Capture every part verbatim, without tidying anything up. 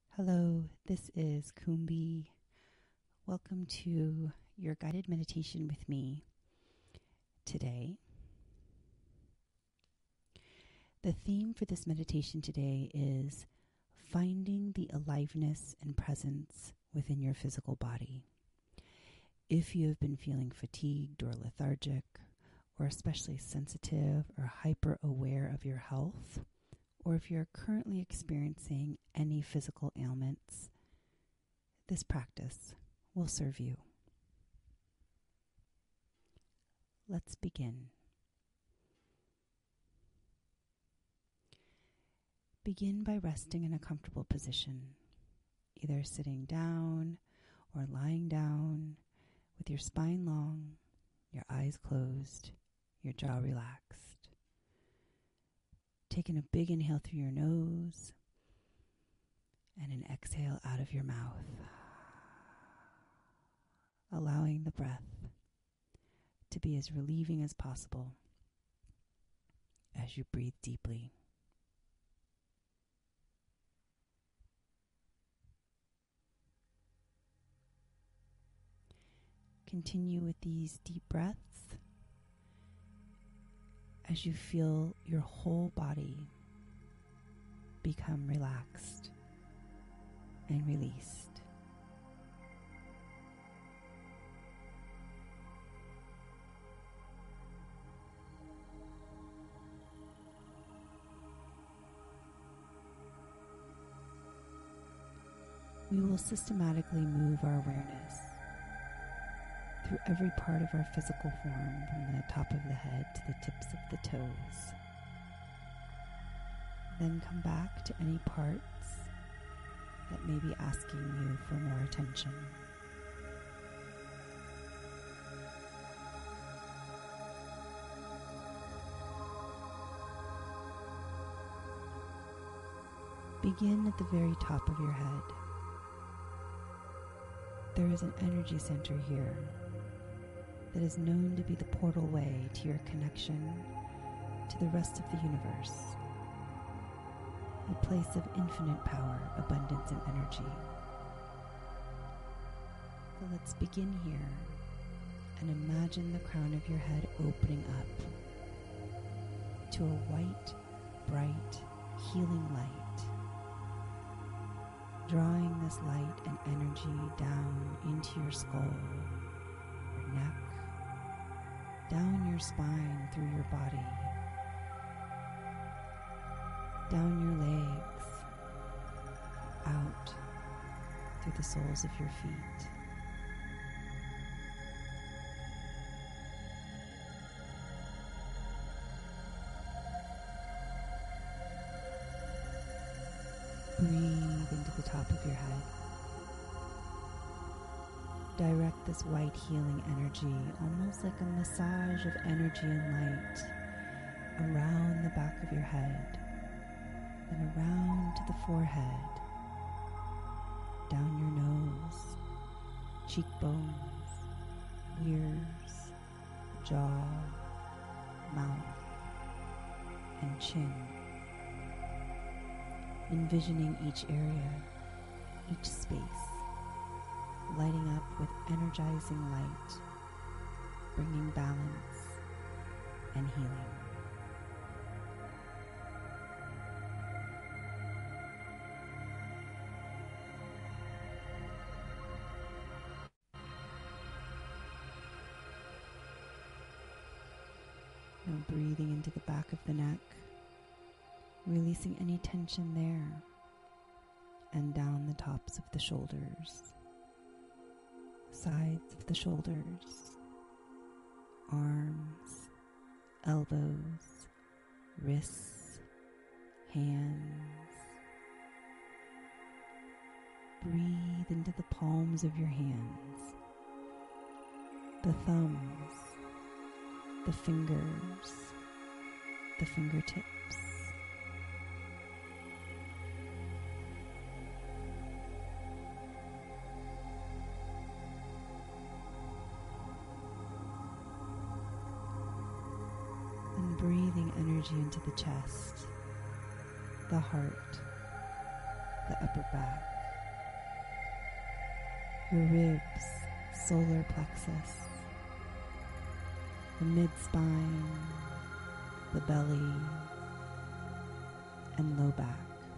Hello, this is Kumbi. Welcome to your guided meditation with me today. The theme for this meditation today is finding the aliveness and presence within your physical body. If you have been feeling fatigued or lethargic, or especially sensitive or hyper aware of your health, or if you're currently experiencing any physical ailments, this practice will serve you. Let's begin. Begin by resting in a comfortable position, either sitting down or lying down with your spine long, your eyes closed, your jaw relaxed. Taking a big inhale through your nose and an exhale out of your mouth, allowing the breath to be as relieving as possible as you breathe deeply. Continue with these deep breaths as you feel your whole body become relaxed and released. We will systematically move our awareness through every part of our physical form, from the top of the head to the tips of the toes. Then come back to any parts that may be asking you for more attention. Begin at the very top of your head. There is an energy center here that is known to be the portal way to your connection to the rest of the universe, a place of infinite power, abundance, and energy. So let's begin here and imagine the crown of your head opening up to a white, bright, healing light, drawing this light and energy down into your skull, your neck, down your spine through your body, down your legs, out through the soles of your feet. Breathe into the top of your head. Direct this white healing energy, almost like a massage of energy and light, around the back of your head, then around to the forehead, down your nose, cheekbones, ears, jaw, mouth, and chin. Envisioning each area, each space, lighting up with energizing light, bringing balance and healing. Now breathing into the back of the neck, releasing any tension there, and down the tops of the shoulders, sides of the shoulders, arms, elbows, wrists, hands. Breathe into the palms of your hands, the thumbs, the fingers, the fingertips. And breathing energy into the chest, the heart, the upper back, your ribs, solar plexus, the mid-spine, the belly, and low back.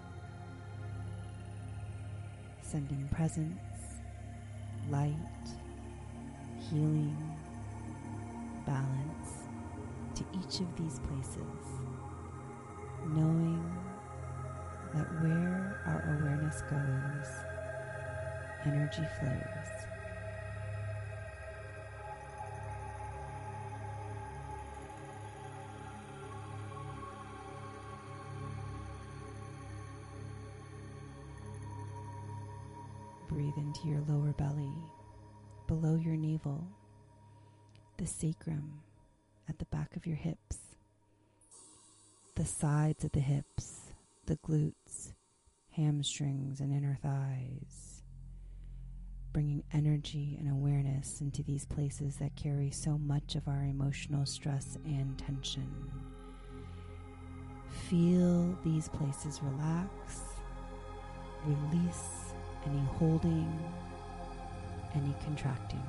Sending presence, light, healing, balance to each of these places, knowing that where our awareness goes, energy flows. Breathe into your lower belly, below your navel, the sacrum at the back of your hips, the sides of the hips, the glutes, hamstrings, and inner thighs, bringing energy and awareness into these places that carry so much of our emotional stress and tension. Feel these places relax, release any holding, any contracting.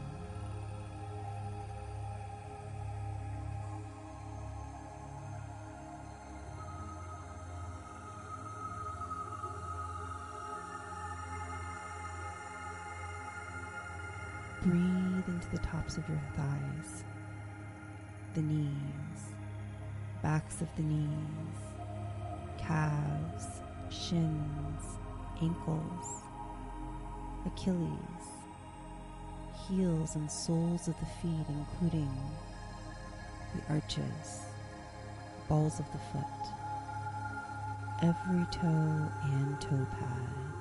Breathe into the tops of your thighs, the knees, backs of the knees, calves, shins, ankles, Achilles, heels and soles of the feet, including the arches, balls of the foot, every toe and toe pad,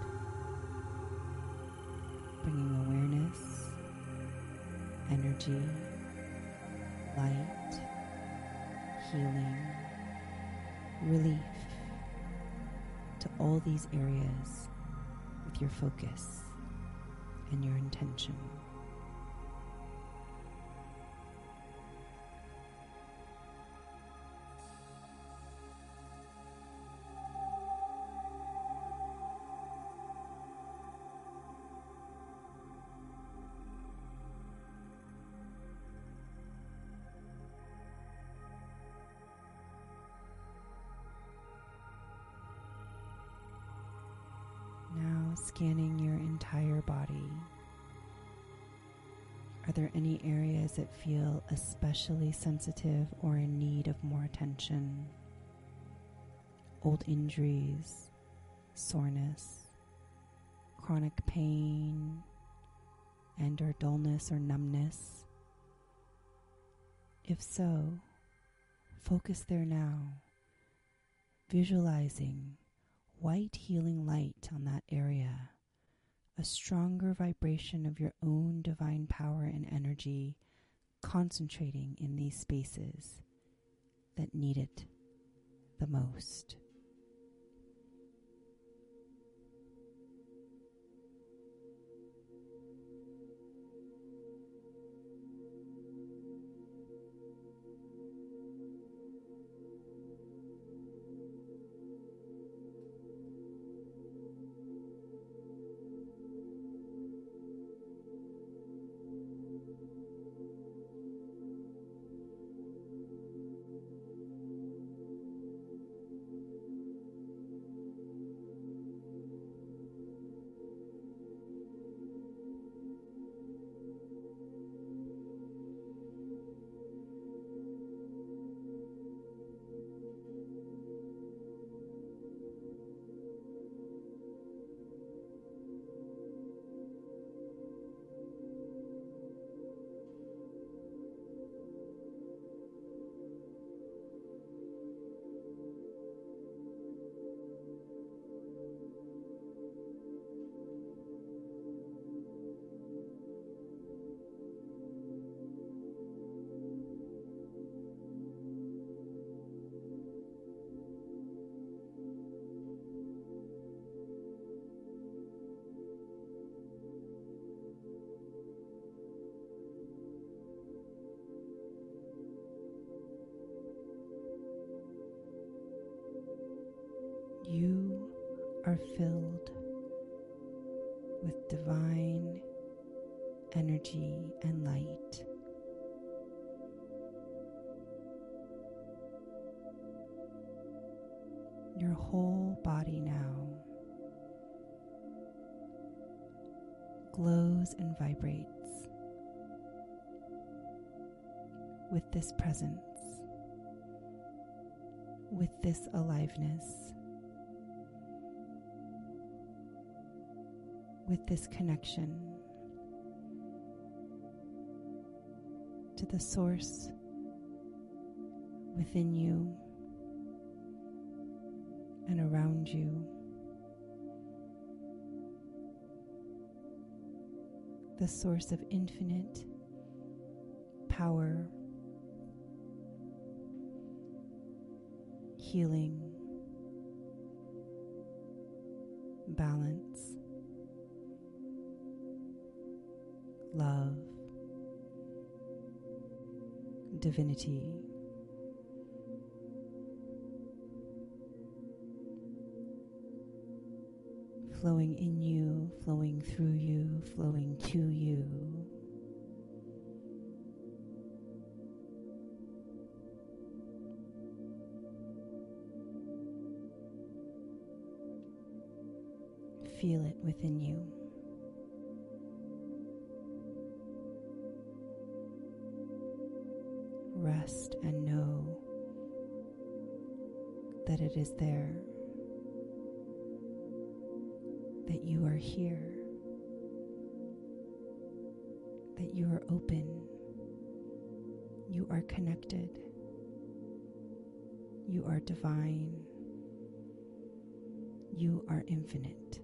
bringing awareness, energy, light, healing, relief to all these areas with your focus and your intention. Now scanning your entire body. Are there any areas that feel especially sensitive or in need of more attention? Old injuries, soreness, chronic pain, and or dullness or numbness? If so, focus there now, visualizing white healing light on that area, a stronger vibration of your own divine power and energy concentrating in these spaces that need it the most. You are filled with divine energy and light. Your whole body now glows and vibrates with this presence, with this aliveness, with this connection to the source within you and around you, the source of infinite power, healing, balance, love, divinity. Flowing in you, flowing through you, flowing to you. Feel it within you. Rest and know that it is there, that you are here, that you are open, you are connected, you are divine, you are infinite.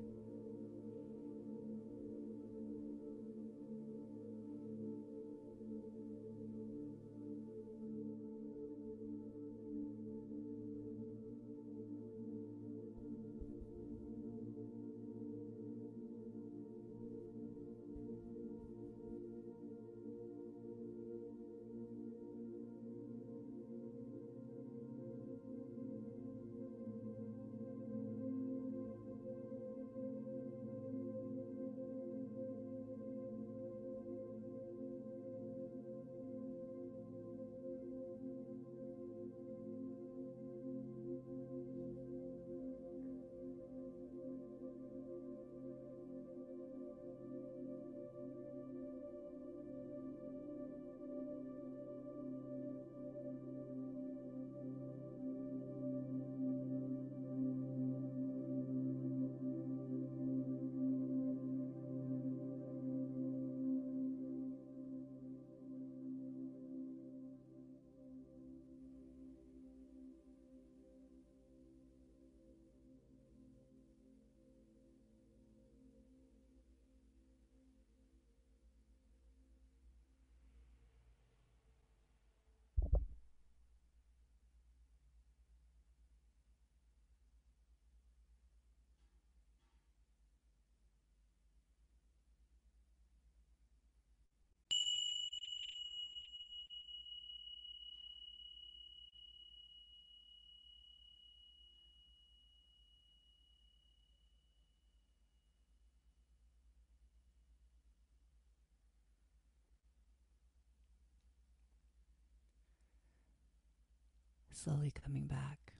Slowly coming back.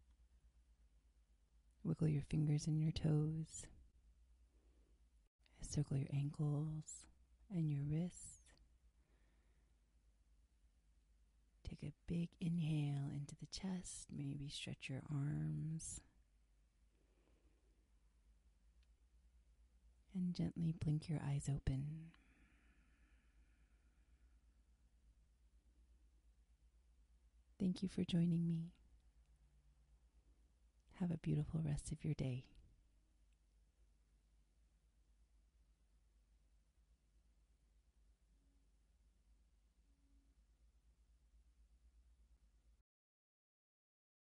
Wiggle your fingers and your toes. Circle your ankles and your wrists. Take a big inhale into the chest. Maybe stretch your arms. And gently blink your eyes open. Thank you for joining me. Have a beautiful rest of your day.